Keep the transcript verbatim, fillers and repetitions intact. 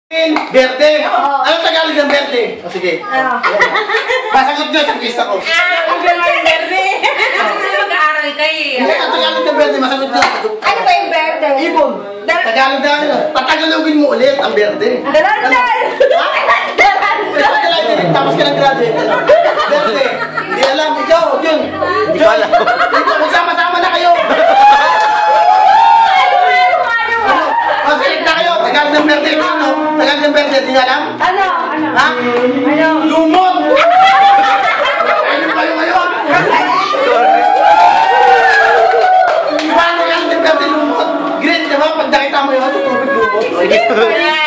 Berde. Ano Tagalog ng berde? O sige. Masagot nyo sa quiz ako. Ano ba yung berde? Kasi mag-aaral kayo eh. Hindi, ang Tagalog ng berde, masagot nyo. Ano ba yung berde? Ibon. Tagalog na ano. Patagalogin mo ulit ang berde. Dalandal! Dalandal! Tapos ka nag-graduate. Berde. Hindi alam. Ikaw, yun. Hindi ko alam. Ikaw, magsama-sama na kayo. Masalit na kayo. Tagalog ng berde. Ano? Tagalog ng berde. Hindi nga alam? Ano? Ano? Ha? Ano? Lumot! Ano kayo ngayon? Paano yan ng berde lumot? Great, di ba? Pag nakita mo yun, sa tubig lumot.